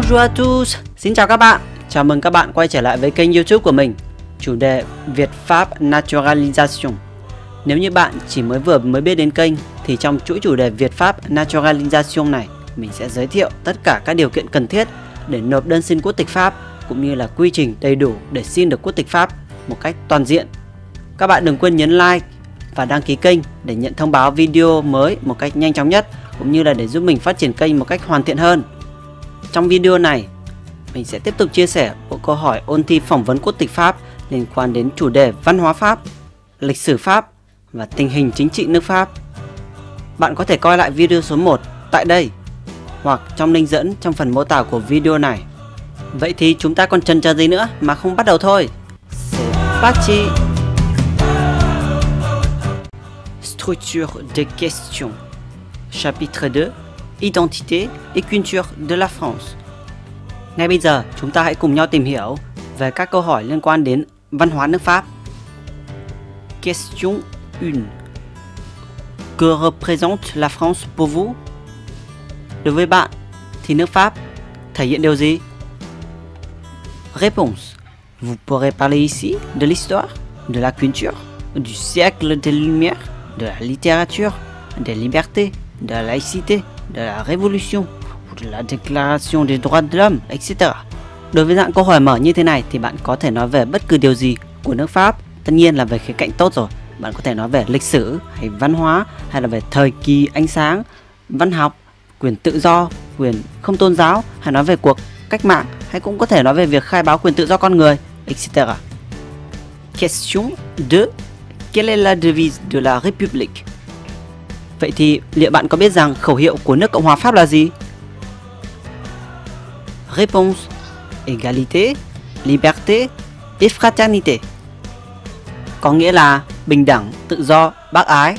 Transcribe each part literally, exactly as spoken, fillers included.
Bonjour à tous, xin chào các bạn. Chào mừng các bạn quay trở lại với kênh YouTube của mình. Chủ đề Việt Pháp Naturalisation. Nếu như bạn chỉ mới vừa mới biết đến kênh thì trong chuỗi chủ đề Việt Pháp Naturalisation này, mình sẽ giới thiệu tất cả các điều kiện cần thiết để nộp đơn xin quốc tịch Pháp, cũng như là quy trình đầy đủ để xin được quốc tịch Pháp một cách toàn diện. Các bạn đừng quên nhấn like và đăng ký kênh để nhận thông báo video mới một cách nhanh chóng nhất, cũng như là để giúp mình phát triển kênh một cách hoàn thiện hơn. Trong video này, mình sẽ tiếp tục chia sẻ bộ câu hỏi ôn thi phỏng vấn quốc tịch Pháp liên quan đến chủ đề văn hóa Pháp, lịch sử Pháp và tình hình chính trị nước Pháp. Bạn có thể coi lại video số một tại đây hoặc trong link dẫn trong phần mô tả của video này. Vậy thì chúng ta còn chần chờ gì nữa mà không bắt đầu thôi. C'est parti. Structure des questions. Chapitre deux. Identité et culture de la France. Ngay bây giờ, chúng ta hãy cùng nhau tìm hiểu về các câu hỏi liên quan đến văn hóa nước Pháp. Question một. Que représente la France pour vous? Đối với bạn, thì nước Pháp thể hiện điều gì? Réponse. Vous pourrez parler ici de l'histoire, de la culture, du siècle des Lumières, de la littérature, des libertés, de la laïcité, de la révolution, de la déclaration des droits de l'homme, et cetera. Đối với dạng câu hỏi mở như thế này thì bạn có thể nói về bất cứ điều gì của nước Pháp. Tất nhiên là về khía cạnh tốt rồi. Bạn có thể nói về lịch sử hay văn hóa, hay là về thời kỳ ánh sáng, văn học, quyền tự do, quyền không tôn giáo, hay nói về cuộc cách mạng, hay cũng có thể nói về việc khai báo quyền tự do con người, et cetera. Question deux. Quelle est la devise de la République? Vậy thì liệu bạn có biết rằng khẩu hiệu của nước Cộng hòa Pháp là gì? Réponse. Égalité, liberté et fraternité. Có nghĩa là bình đẳng, tự do, bác ái.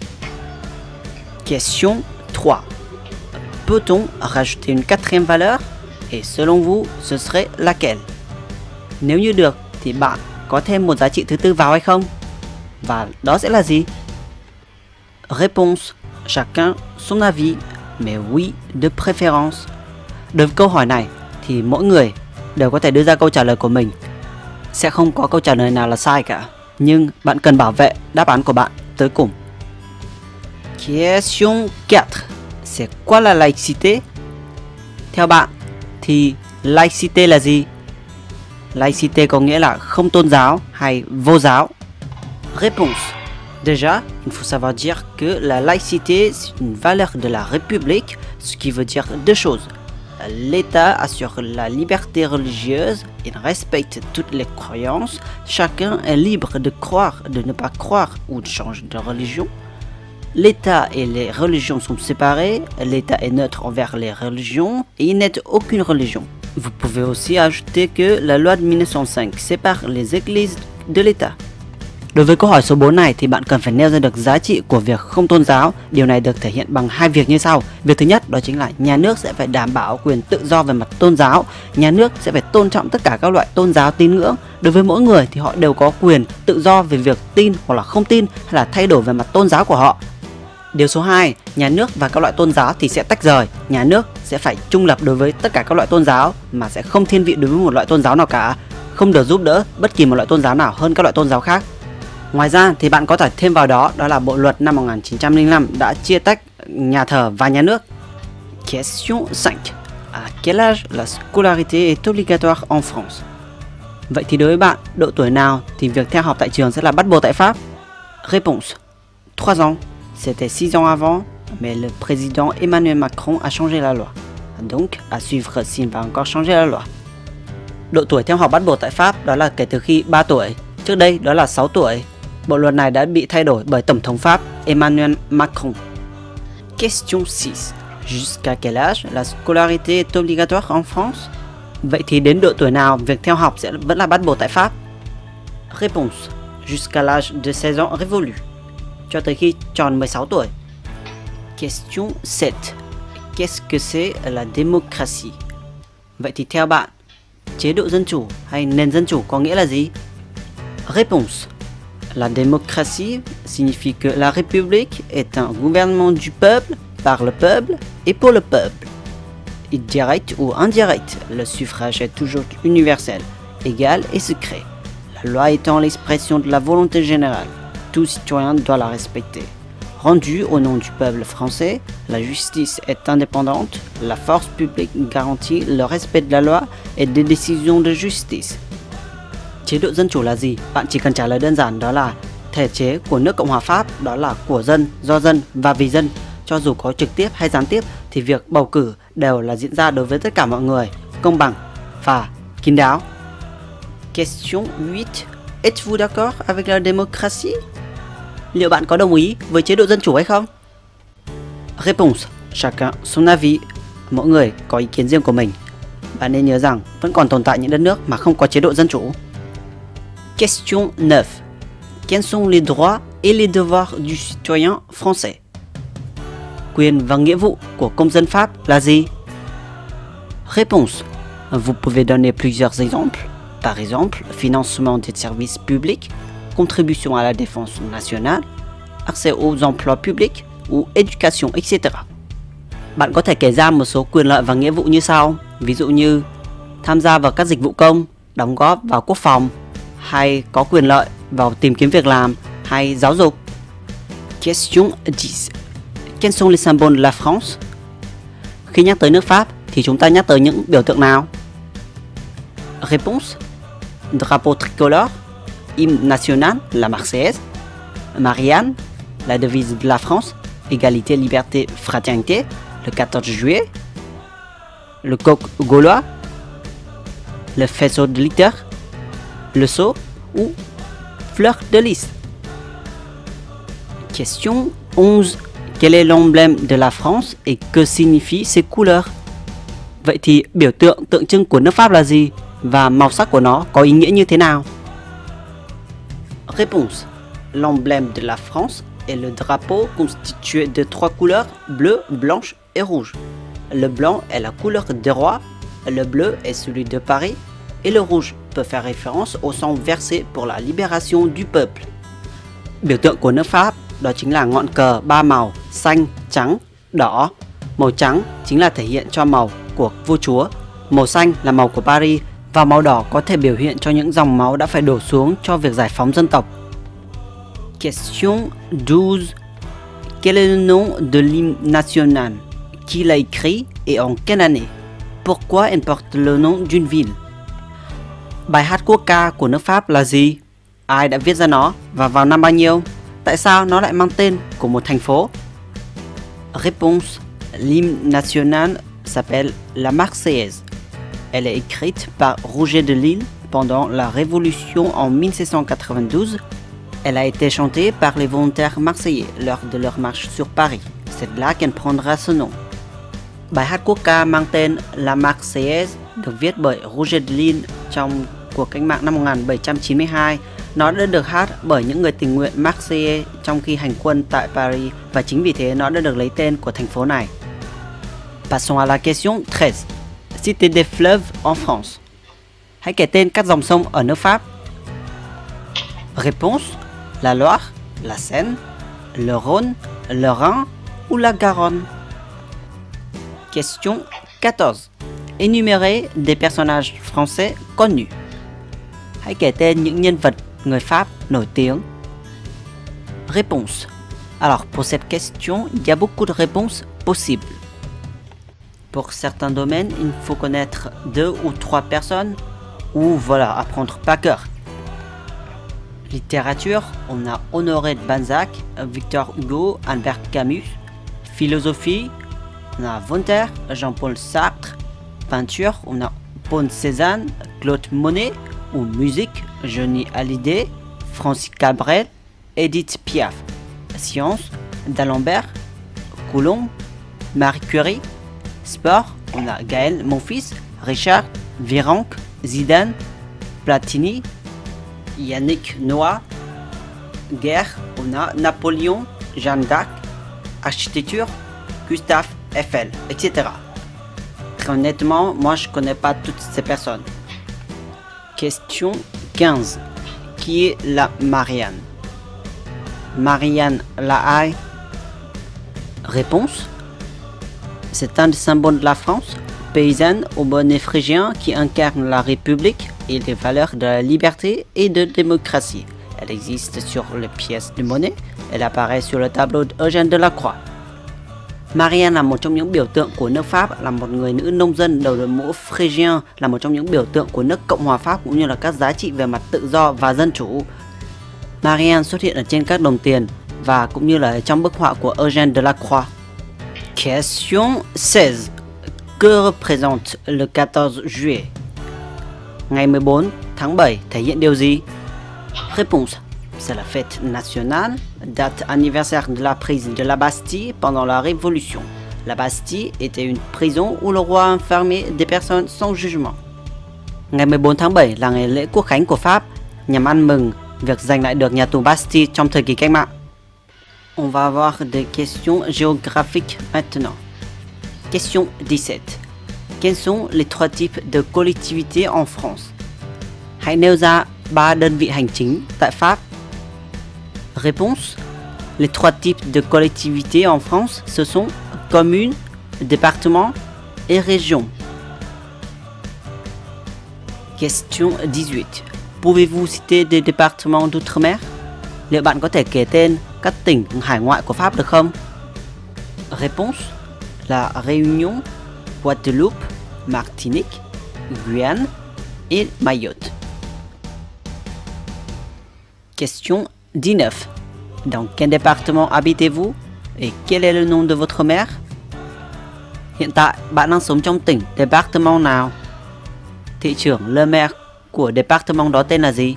Question trois. Peut-on rajouter une quatrième valeur? Et selon vous, ce serait laquelle? Nếu như được thì bạn có thêm một giá trị thứ tư vào hay không? Và đó sẽ là gì? Réponse. Chacun son avis, mais oui de préférence. Đối với câu hỏi này thì mỗi người đều có thể đưa ra câu trả lời của mình. Sẽ không có câu trả lời nào là sai cả, nhưng bạn cần bảo vệ đáp án của bạn tới cùng. Question quatre. C'est quoi la laïcité? Theo bạn thì laïcité là gì? Laïcité có nghĩa là không tôn giáo hay vô giáo. Réponse. Déjà, il faut savoir dire que la laïcité, c'est une valeur de la République, ce qui veut dire deux choses. L'État assure la liberté religieuse, il respecte toutes les croyances, chacun est libre de croire, de ne pas croire ou de changer de religion. L'État et les religions sont séparés, l'État est neutre envers les religions et il n'aide aucune religion. Vous pouvez aussi ajouter que la loi de mille neuf cent cinq sépare les églises de l'État. Đối với câu hỏi số bốn này thì bạn cần phải nêu ra được giá trị của việc không tôn giáo. Điều này được thể hiện bằng hai việc như sau. Việc thứ nhất đó chính là nhà nước sẽ phải đảm bảo quyền tự do về mặt tôn giáo. Nhà nước sẽ phải tôn trọng tất cả các loại tôn giáo tín ngưỡng. Đối với mỗi người thì họ đều có quyền tự do về việc tin hoặc là không tin, hay là thay đổi về mặt tôn giáo của họ. Điều số hai, nhà nước và các loại tôn giáo thì sẽ tách rời. Nhà nước sẽ phải trung lập đối với tất cả các loại tôn giáo mà sẽ không thiên vị đối với một loại tôn giáo nào cả, không được giúp đỡ bất kỳ một loại tôn giáo nào hơn các loại tôn giáo khác. Ngoài ra thì bạn có thể thêm vào đó đó là bộ luật năm một nghìn chín trăm lẻ năm đã chia tách nhà thờ và nhà nước. Question cinq. À quel âge la scolarité est obligatoire en France? Vậy thì đối với bạn, độ tuổi nào thì việc theo học tại trường sẽ là bắt buộc tại Pháp? Réponse. trois ans. C'était six ans avant, mais le président Emmanuel Macron a changé la loi. Donc, à suivre s'il va encore changer la loi. Độ tuổi theo học bắt buộc tại Pháp đó là kể từ khi ba tuổi. Trước đây đó là sáu tuổi. Bộ luật này đã bị thay đổi bởi Tổng thống Pháp Emmanuel Macron. Question six. Jusqu'à quel âge la scolarité est obligatoire en France? Vậy thì đến độ tuổi nào việc theo học sẽ vẫn là bắt buộc tại Pháp? Réponse. Jusqu'à l'âge de seize ans révolu. Cho tới khi tròn mười sáu tuổi. Question sept. Qu'est-ce que c'est la démocratie? Vậy thì theo bạn, chế độ dân chủ hay nền dân chủ có nghĩa là gì? Réponse. La démocratie signifie que la République est un gouvernement du peuple, par le peuple et pour le peuple. direct ou indirect, le suffrage est toujours universel, égal et secret. La loi étant l'expression de la volonté générale, tout citoyen doit la respecter. Rendue au nom du peuple français, la justice est indépendante, la force publique garantit le respect de la loi et des décisions de justice. Chế độ dân chủ là gì? Bạn chỉ cần trả lời đơn giản đó là thể chế của nước Cộng hòa Pháp, đó là của dân, do dân và vì dân. Cho dù có trực tiếp hay gián tiếp thì việc bầu cử đều là diễn ra đối với tất cả mọi người, công bằng và kín đáo. Question huit. Êtes-vous d'accord avec la démocratie? Liệu bạn có đồng ý với chế độ dân chủ hay không? Réponse. Chacun son avis. Mỗi người có ý kiến riêng của mình. Bạn nên nhớ rằng vẫn còn tồn tại những đất nước mà không có chế độ dân chủ. Question neuf. Quels sont les droits et les devoirs du citoyen français? Quyền và nghĩa vụ của công dân Pháp là gì? Réponse. Vous pouvez donner plusieurs exemples. Par exemple, financement des services publics, contribution à la défense nationale, accès aux emplois publics ou éducation, et cetera. Bạn có thể kể ra một số quyền lợi và nghĩa vụ như sau, ví dụ như tham gia vào các dịch vụ công, đóng góp vào quốc phòng, hay có quyền lợi vào tìm kiếm việc làm, hay giáo dục. Question dix. Quels sont les symboles de la France? Khi nhắc tới nước Pháp thì chúng ta nhắc tới những biểu tượng nào? Réponse. Drapeau tricolore, hymne national, la Marseillaise, Marianne, la devise de la France, égalité, liberté, fraternité, le quatorze juillet, le coq gaulois, le faisceau de litter, le sceau ou fleur de lys. Question onze. Quel est l'emblème de la France et que signifient ses couleurs? Vậy thì biểu tượng tượng trưng của nước Pháp là gì và màu sắc của nó có ý nghĩa như thế nào? Réponse. L'emblème de la France est le drapeau constitué de trois couleurs bleu, blanche et rouge. Le blanc est la couleur des rois, le bleu est celui de Paris et le rouge peut faire référence au sang versé pour la libération du peuple. Biểu tượng của nước Pháp đó chính là ngọn cờ ba màu xanh, trắng, đỏ. Màu trắng chính là thể hiện cho màu của vua chúa, màu xanh là màu của Paris và màu đỏ có thể biểu hiện cho những dòng máu đã phải đổ xuống cho việc giải phóng dân tộc. Question douze. Quel est le nom de l'hymne national? Qui l'a écrit et en quelle année? Pourquoi elle porte le nom d'une ville? Bài hát quốc ca của nước Pháp là gì? Ai đã viết ra nó và vào năm bao nhiêu? Tại sao nó lại mang tên của một thành phố? Réponse. L'hymne national s'appelle la Marseillaise. Elle est écrite par Roger de Lille pendant la Révolution en mille sept cent quatre-vingt-douze. Elle a été chantée par les volontaires marseillais lors de leur marche sur Paris. C'est là qu'elle prendra ce nom. Bài hát quốc ca mang tên La Marseillaise được viết bởi Roger de Lille trong cuộc cách mạng năm một nghìn bảy trăm chín mươi hai. Nó đã được hát bởi những người tình nguyện Marseillais trong khi hành quân tại Paris và chính vì thế nó đã được lấy tên của thành phố này. Passons à la question treize. Citez des fleuves en France. Hãy kể tên các dòng sông ở nước Pháp. Réponse. La Loire, la Seine, le Rhône, le Rhin ou la Garonne. Question quatorze. Énumérez des personnages français connus. Hãy kể tên những nhân vật người Pháp nổi tiếng. Réponse. Alors pour cette question, il y a beaucoup de réponses possibles. Pour certains domaines, il faut connaître deux ou trois personnes ou voilà, apprendre par cœur. Littérature, on a Honoré de Balzac, Victor Hugo, Albert Camus. Philosophie, on a Voltaire, Jean-Paul Sartre. Peinture, on a Paul Cézanne, Claude Monet. Ou musique, Johnny Hallyday, Francis Cabrel, Edith Piaf. Sciences, d'Alembert, Coulomb, Marie Curie. Sport, on a Gaël Monfils, Richard Virenque, Zidane, Platini, Yannick Noah. Guerre, on a Napoléon, Jeanne d'Arc. Architecture, Gustave Eiffel, et cetera. Très honnêtement, moi je connais pas toutes ces personnes. Question quinze. Qui est la Marianne? Marianne la Haye. Réponse. C'est un des symboles de la France. paysanne au bonnet phrygien qui incarne la République et les valeurs de la liberté et de démocratie. Elle existe sur les pièces de monnaie. Elle apparaît sur le tableau d'Eugène Delacroix. Marianne là một trong những biểu tượng của nước Pháp, là một người nữ nông dân đầu đội mũ Phrygien, là một trong những biểu tượng của nước Cộng hòa Pháp cũng như là các giá trị về mặt tự do và dân chủ. Marianne xuất hiện ở trên các đồng tiền và cũng như là trong bức họa của Eugène Delacroix. Question seize. Que représente le quatorze juillet? Ngày mười bốn tháng bảy thể hiện điều gì? Réponse. C'est la fête nationale, date anniversaire de la prise de la Bastille pendant la Révolution. La Bastille était une prison où le roi enfermait des personnes sans jugement. Ngày mười bốn tháng bảy là ngày lễ quốc khánh của Pháp, nhằm ăn mừng việc giành lại được nhà tù Bastille trong thời kỳ cách mạng. On va avoir des questions géographiques maintenant. Question dix-sept. Quels sont les trois types de collectivités en France? Hãy nêu ra ba đơn vị hành chính tại Pháp. Réponse. Les trois types de collectivités en France, ce sont communes, départements et régions. Question dix-huit. Pouvez-vous citer des départements d'outre-mer? Liệu bạn có thể kể tên các tỉnh hải ngoại của Pháp được không? Réponse. La Réunion, Guadeloupe, Martinique, Guyane et Mayotte. Question dix-neuf. Dans quel département habitez-vous et quel est le nom de votre maire? Hiện tại bạn đang sống trong tỉnh département nào? Thị trưởng le maire của département đó tên là gì?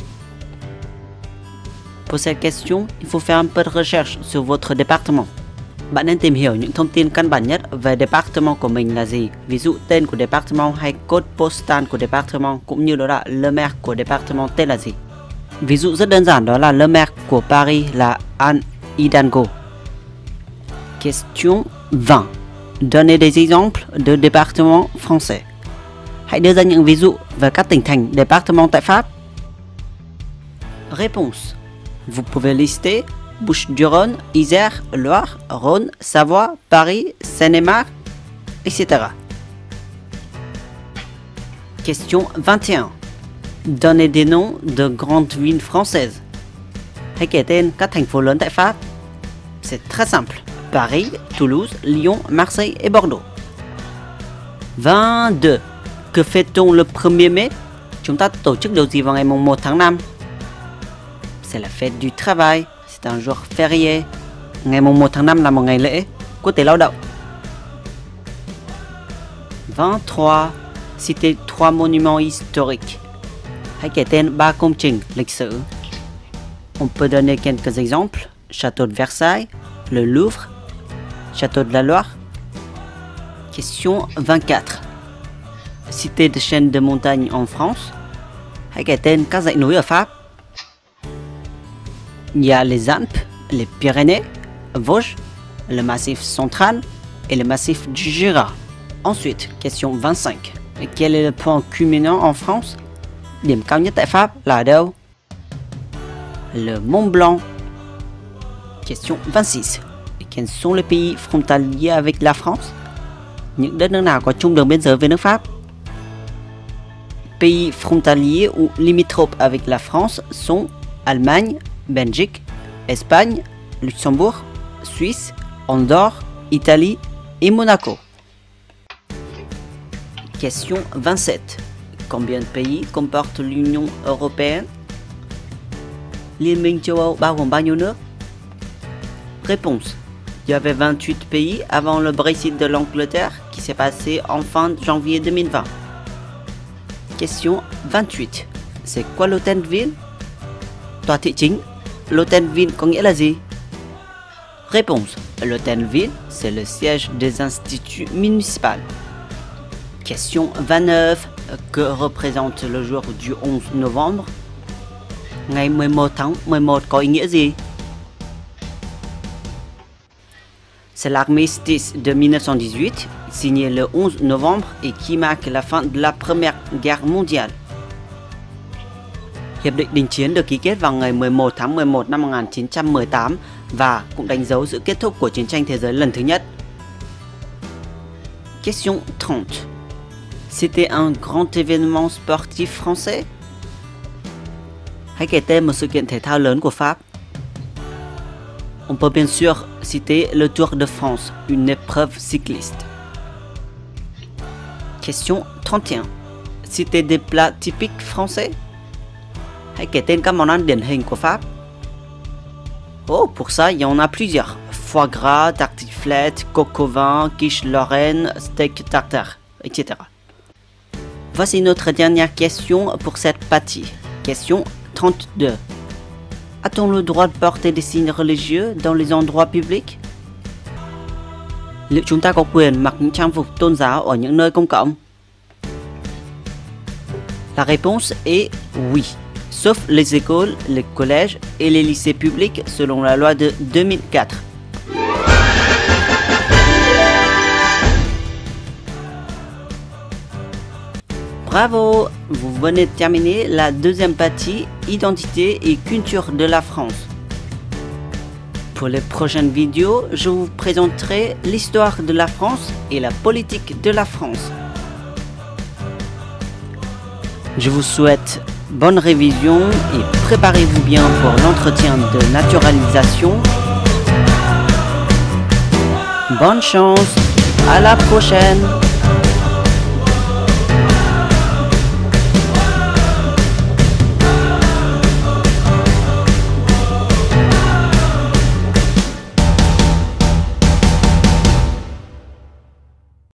Pour cette question, il faut faire un peu de recherche sur votre département. Bạn nên tìm hiểu những thông tin căn bản nhất về département của mình là gì, ví dụ tên của département hay code postal của département, cũng như đó là le maire của département tên là gì. Ví dụ rất đơn giản đó là le maire của Paris là Anne Hidalgo. Question vingt. Donnez des exemples de départements français. Hãy đưa ra những ví dụ về các tỉnh thành département tại Pháp. Réponse. Vous pouvez lister Bouches-du-Rhône, Isère, Loire, Rhône, Savoie, Paris, Seine-et-Marne, et cetera. Question vingt et un. Donnez des noms de grandes villes françaises. Hãy kể tên các thành phố lớn tại Pháp. C'est très simple. Paris, Toulouse, Lyon, Marseille et Bordeaux. vingt-deux. Que fait-on le premier mai? Chúng ta tổ chức điều gì vào ngày mùng một tháng năm? C'est la fête du travail. C'est un jour férié. Ngày mùng một tháng năm là một ngày lễ quốc tế lao động. vingt-trois. Citez trois monuments historiques. Hãy kể tên ba công trình lịch sử. On peut donner quelques exemples. Château de Versailles, le Louvre, Château de la Loire. Question vingt-quatre. Citez des chaînes de montagnes en France. Hãy kể tên các dãy núi ở Pháp. Il y a les Alpes, les Pyrénées, Vosges, le massif central et le massif du Jura. Ensuite, question vingt-cinq. Quel est le point culminant en France? Điểm cao nhất tại Pháp là ở đâu? Le Mont Blanc. Question vingt-six. Quels sont les pays frontaliers avec la France? Những đất nước nào có chung đường biên giới với nước Pháp? Pays frontaliers ou limitrophes avec la France sont Allemagne, Belgique, Espagne, Luxembourg, Suisse, Andorre, Italie et Monaco. Question vingt-sept. Combien de pays comporte l'Union européenne? Liên minh châu Âu bao gồm bao nhiêu nước? Réponse. Il y avait vingt-huit pays avant le Brexit de l'Angleterre qui s'est passé en fin janvier deux mille vingt. Question vingt-huit. C'est quoi l'hôtel de ville? Tòa thị chính. L'hôtel de ville có nghĩa là gì? Réponse. L'hôtel de ville, c'est le siège des instituts municipaux. Question vingt-neuf. Que représente le jour du onze novembre? Ngày mười một tháng mười một có ý nghĩa gì? C'est l'armistice de mille neuf cent dix-huit, signé le onze novembre et qui marque la fin de la Première Guerre mondiale. Hiệp định đình chiến được ký kết vào ngày mười một tháng mười một năm một nghìn chín trăm mười tám và cũng đánh dấu sự kết thúc của chiến tranh thế giới lần thứ nhất. Question trente. C'était un grand événement sportif français. Hãy kể tên một sự kiện thể thao lớn của Pháp. On peut bien sûr citer le Tour de France, une épreuve cycliste. Question trente et un. Citer des plats typiques français. Hãy kể tên các món ăn điển hình của Pháp. Oh, pour ça, il y en a plusieurs. Foie gras, tartiflette, coq au vin, quiche lorraine, steak tartare, et cetera. Voici notre dernière question pour cette partie. Question trente-deux. A-t-on le droit de porter des signes religieux dans les endroits publics? Liệu chúng ta có quyền mặc những trang phục tôn giáo ở những nơi công cộng? La réponse est oui, sauf les écoles, les collèges et les lycées publics selon la loi de deux mille quatre. Bravo! Vous venez de terminer la deuxième partie, identité et culture de la France. Pour les prochaines vidéos, je vous présenterai l'histoire de la France et la politique de la France. Je vous souhaite bonne révision et préparez-vous bien pour l'entretien de naturalisation. Bonne chance, à la prochaine!